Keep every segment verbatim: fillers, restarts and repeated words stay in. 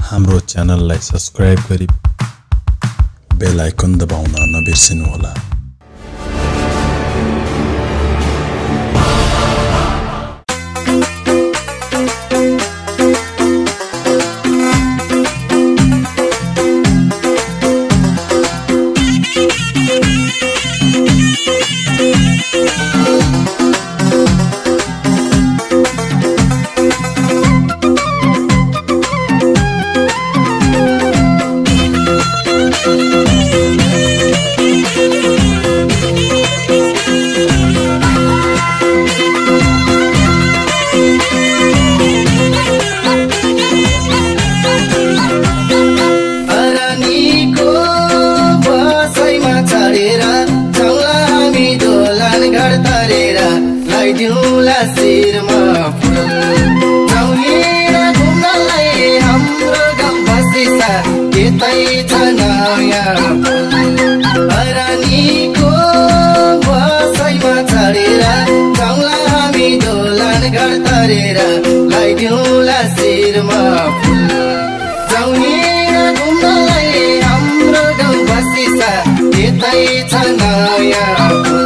हाम्रो च्यानललाई सब्स्क्राइब गरी बेल आइकन दबाउन नबिर्सिनुहोला। दिउँला शिरमा फुल जाउँ घुम्नलाई हाम्रो गाउँ बसिसा यतै छ नयाँ हरानीको बसैमा चढेर जाउँला हामी दोलन घर तरेर लगाइदिउँला शिरमा फुल जाउँ घुम्नलाई हाम्रो गाउँ बसिसा यतै छ नयाँ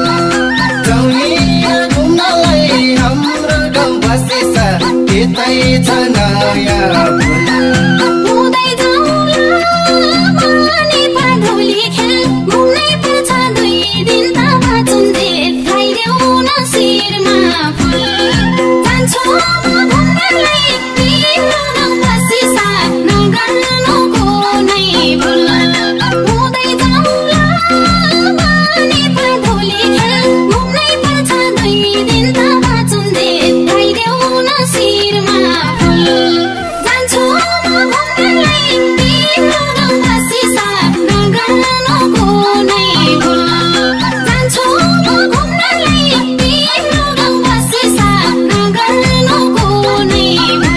यतै छ नयाँ हुँदै जाउँला माने पाधौली खेल घुम्नै पर्छ दुई दिन त बाँचुन्जे खाइदेऊ न शिरमा फुल जान्छु म घुम्नलाई तिम्रो गाउँ बसिसा नगर्नु कुनै भुल हुँदै जाउँला माने पाधौली खेल घुम्नै पर्छ दुई दिन त बाँचुन्जे खाइदेऊ न शिरमा फुल जान्छु म घुम्नलाई तिम्रो गाउँ बसिसा नगर्नु कुनै भुल जान्छु म घुम्नलाई तिम्रो गाउँ बसिसा नगर्नु कुनै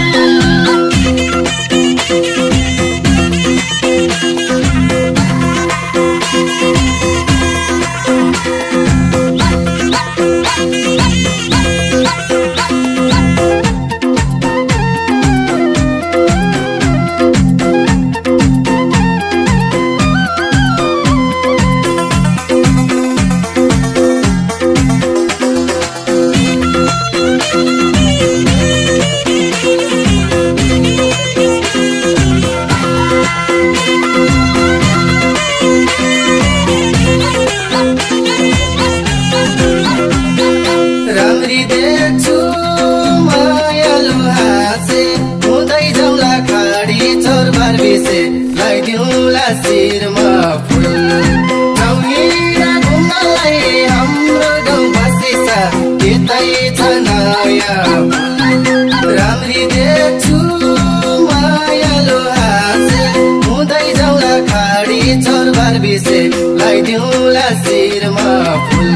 राम्री देख्छु मायालु हाँसे हुँदै जाउँला खाडी चोरबार बिसे लगाइदिउँला शिरमा फुल जाउँ घुम्नलाई हाम्रो गाउँ बसिसा यतै छ नयाँ राम्री देख्छु मायालु हाँसे हुँदै जाउँला खाडी चोरबार बिसे लगाइदिउँला शिरमा फुल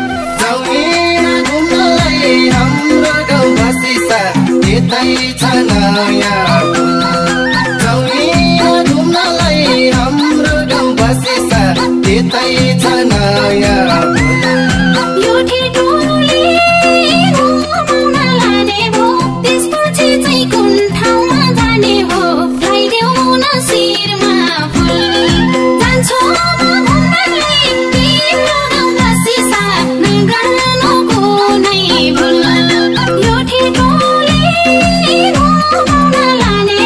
हाम्रो गाउँ बसिसा यतै छ नयाँ जाउँ घुम्नलाई हाम्रो गाउँ बसिसा यतै छ नयाँ यो ठिटोले घुमाउन लाने भो त्यसपछि चाहिँ कुन ठाउँमा जाने भो लगाइदेऊ न शिरमा फुल जान्छु म घुम्नलाई तिम्रो गाउँ बसिसा नगर्नु कुनै भुल यो ठिटोले घुमाउन लाने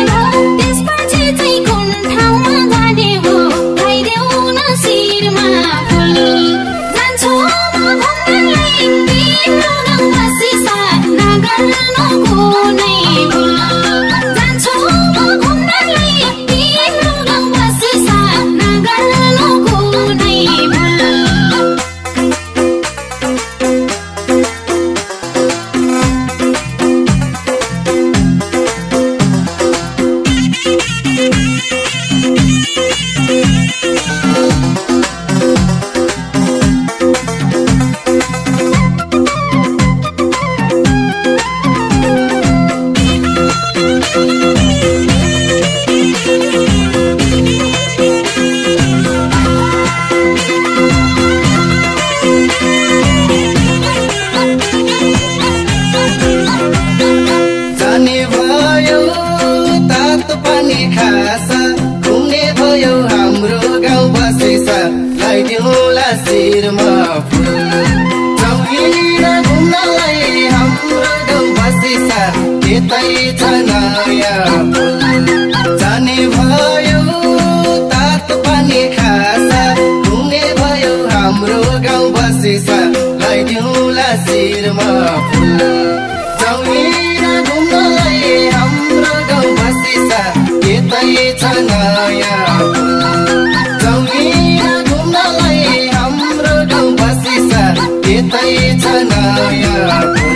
खासा घुम्ने भयो हाम्रो गाउँ बसेसा लगाइदिउँला शिरमा फुल चौहिर घुम्नलाई हाम्रो गाउँ बसेसा यतै छ नयाँ फुल जाने भयो तातो पानी खासा घुम्ने भयो हाम्रो गाउँ बसेसा लगाइदिउँला शिरमा फुल चौहिर घुम्नलाई हाम्रो गाउँ बसेसा यतै छ नयाँ फुल चौहिर घुम्नलाई हाम्रो गाउँ बसेसा यतै छ नयाँ फुल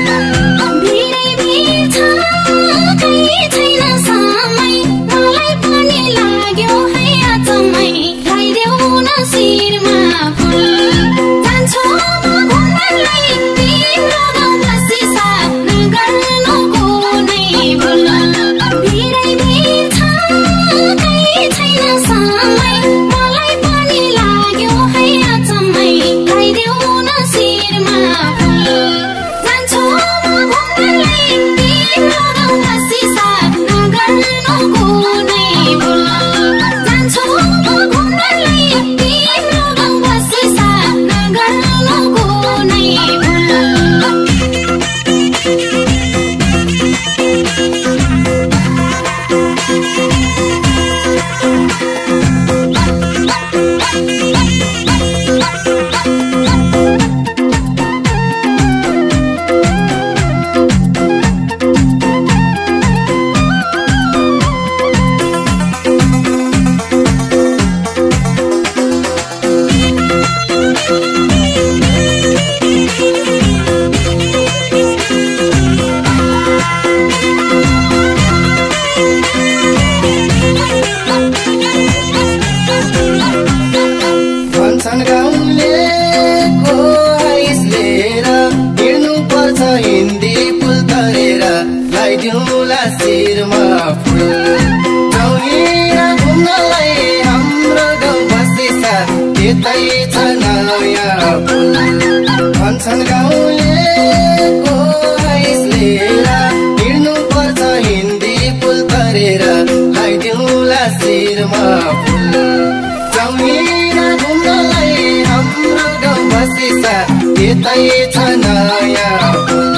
शिरमा फुल चौहिर घुम्नलाई हाम्रो गाउँ बसेसा यतै छ नयाँ फुल भन्छन् गाउँलेको आइस लिएर हिँड्नु पर्छ हिन्दी पुल तरेर लगाइदिउँला शिरमा फुल चौहिर घुम्नलाई हाम्रो गाउँ बसेसा यतै छ नयाँ फुल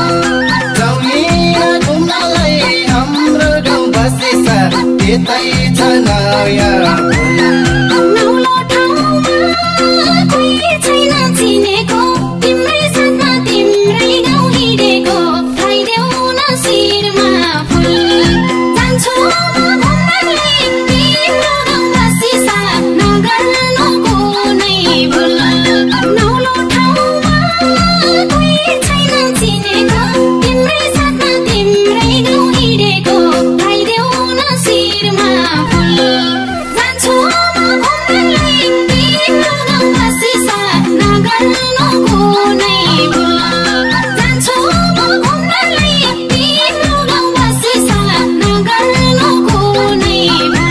यतै छ नयाँ नौलो ठाउँमा कोही छैन चिनेको तिम्रै साथमा तिम्रै गाउँ हिँडेको लगाइदेऊ न शिरमा फुल जान्छु म घुम्नलाई तिम्रो गाउँ बसेसा नगर्नु कुनै भुल नौलो ठाउँमा कोही छैन चिनेको तिम्रै साथमा तिम्रै गाउँ हिँडेको लगाइदेऊ शिरमा फुल जान्छु म घुम्नलाई तिम्रो गाउँ बसेसा नगर्नु कुनै भुल जान्छु म घुम्नलाई तिम्रो गाउँ बसेसा नगर्नु कुनै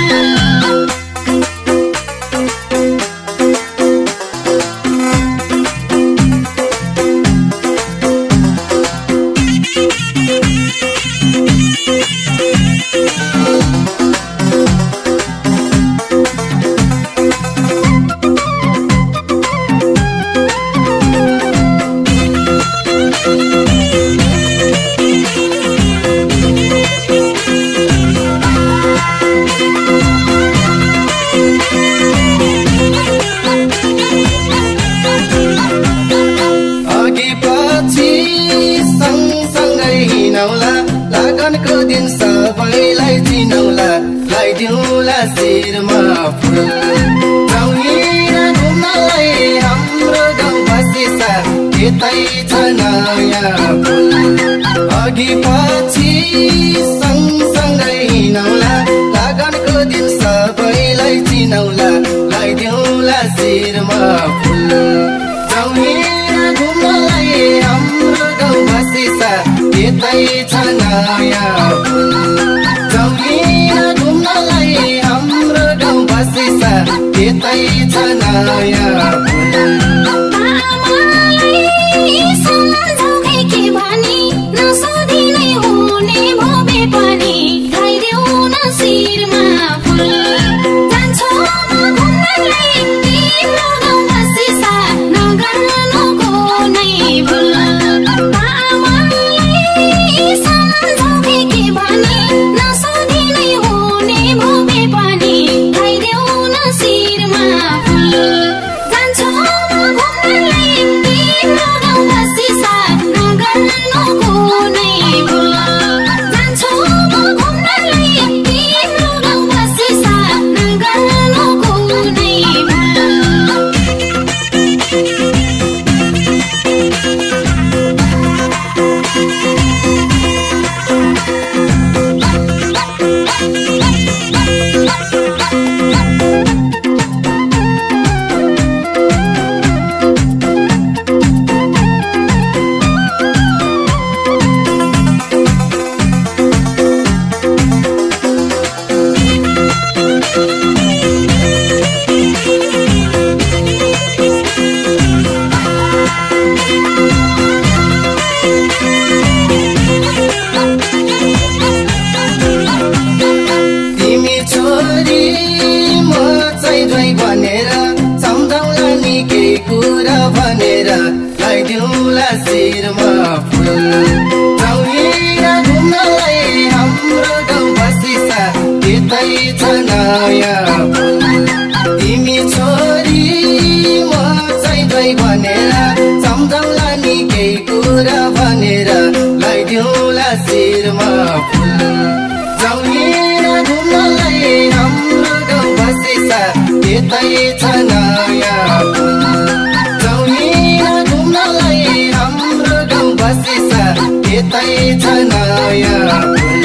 लगनको दिन सबैलाई चिनौला लगाइदिउँला शिरमा फुल चौहिर घुम्नलाई हाम्रो गाउँ बसेसा यतै छ नयाँ फुल अघि पछि सँगसँगै हिँडौला लगनको दिन सबैलाई चिनौला लगाइदिउँला शिरमा फुल चौहिर घुम्नलाई हाम्रो गाउँ बसेसा यतै छ नयाँ फुल चौहिर घुम्नलाई हाम्रो गाउँ बसेसा यतै छ नयाँ फुल सम्झौकै के भनी नसोधिनै हुने भोबे पनि लगाइदेऊ न शिरमा फुल भनेर लगाइदिउँला शिरमा फुल जाउँ घुम्नलाई हाम्रो गाउँ बसिसा यतै छ नयाँ फुल तिमी छोरी म चाहिँ भनेर सम्झौला नि केही कुरा भनेर लगाइदिउँला शिरमा फुल जाउँ घुम्नलाई हाम्रो गाउँ बसिसा यतै छ नयाँ फुल जाउँ घुम्नलाई हाम्रो गाउँ बसिसा यतै छ नयाँ फुल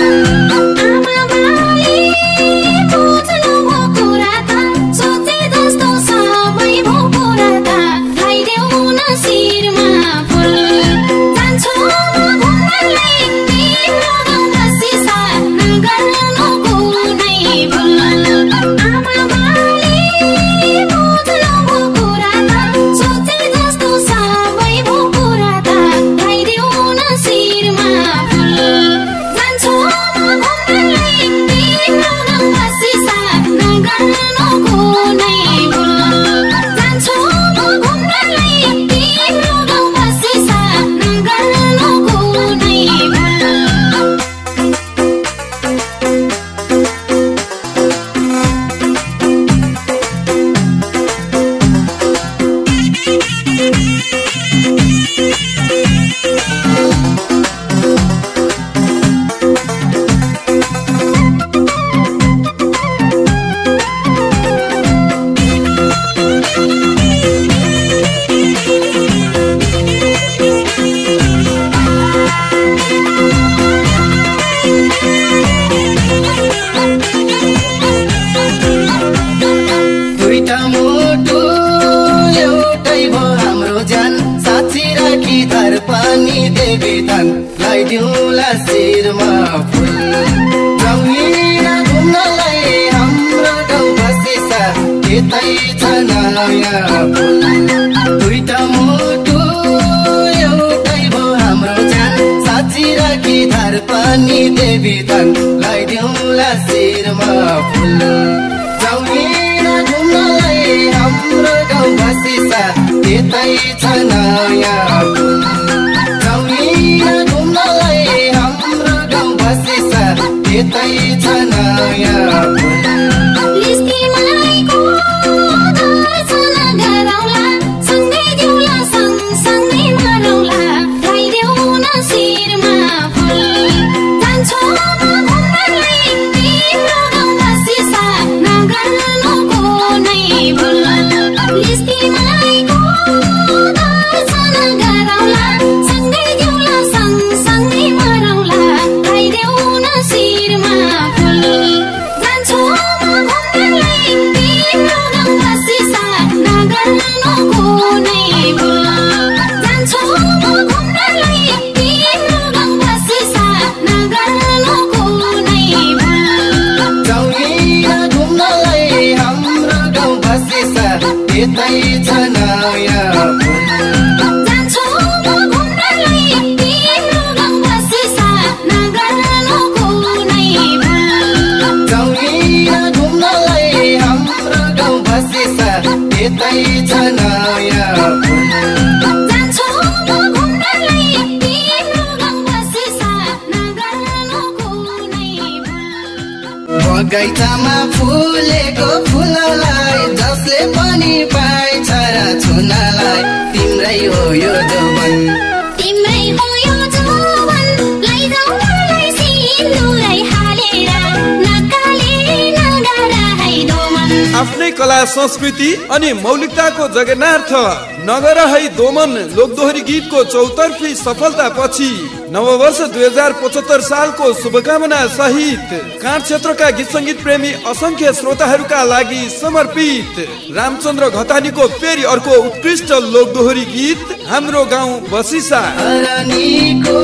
लगाइदिउँला शिरमा फुल जाउँ घुम्नलाई हाम्रो गाउँ बसिसा यतै छ नयाँ फुल दुईटा मुटु एउटै भो हाम्रो जान साँची राखी धार पानी देवी धन लगाइदिउँला शिरमा फुल जाउँ घुम्नलाई हाम्रो गाउँ बसिसा यतै छ नयाँ फुल घुम्नलाई हाम्रो गाउँ बसिसा यतै छ नयाँ फुल लिस्टी मलाइको दर्शन गरौँला सँगै दिउँला सँगसँगै मरौँला लगाइदेऊ न शिरमा फुल जान्छौ म घुम्नलाई तिम्रो गाउँ बसिसा नगर्नु कुनै भुल लिस्टी मलाइको दर्शन गरौँला सँगै दिउँला सँगसँगै मरौँला लगाइदेऊ न शिरमा फुल जान्छौ म घुम्नलाई तिम्रो गाउँ बसिसा नगर्नु कुनै भुल जान्छौ म घुम्नलाई तिम्रो गाउँ बसिसा नगर्नु कुनै भुल जाउँ घुम्नलाई हाम्रो गाउँ बसिसा यतै छ नयाँ फुल जान्छौ म घुम्नलाई तिम्रो गाउँ बसिसा नगर्नु कुनै भुल जाउँ घुम्नलाई हाम्रो गाउँ बसिसा यतै छ नयाँ फुल जान्छौ म घुम्नलाई तिम्रो गाउँ बसिसा नगर्नु कुनै भुल बगैँचामा फुलेको फुललाई जसले पनि पाएछ र छुनलाई तिम्रै हो यो जौवन तिम्रै हो यो जौवन लैजाऊ मलाई सिन्दुरै हालेर नकाले नगार है दोमन आफ्नै कला संस्कृति अनि मौलिकताको जगन्नाथ नगर है दोमन लोकदोहोरी गीतको चौतर्फी सफलता पछि नववर्ष दुई हजार पचहत्तर सालको शुभकामना सहित काठ क्षेत्रका गीत संगीत प्रेमी असंख्य श्रोताहरूका लागि समर्पित रामचन्द्र घतानीको फेरि अर्को उत्कृष्ट लोकदोहोरी गीत हाम्रो गाउँ बसिसा रानीको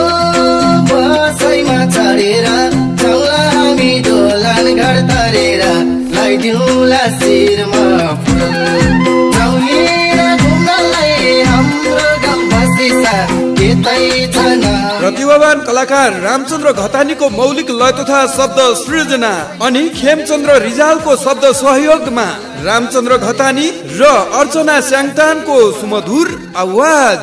बसैमा चढेर जाउँला हामी दोलन घर तरेर लगाइदिउँला शिरमा फुल जाउँ घुम्नलाई हाम्रो गाउँ बसिसा यतै छ न प्रतिभावान कलाकार रामचन्द्र घतानीको मौलिक लय तथा शब्द सृजना अनि खेमचन्द्र रिजालको शब्द सहयोगमा रामचन्द्र घतानी र अर्चना स्याङतानको सुमधुर आवाज।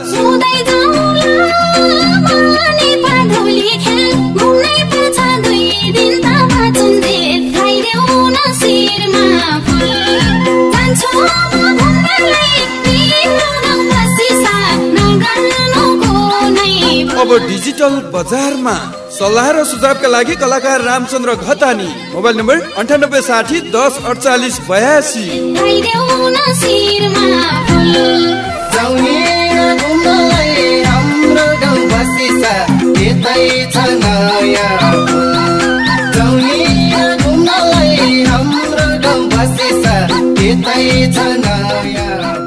अब डिजिटल बजारमा सल्लाह र सुझावका लागि कलाकार रामचन्द्र घतानी मोबाइल नम्बर अन्ठानब्बे साठी दस अडचालिस बयासी। हाम्रो गाउँ बसेसा यतै छ नयाँ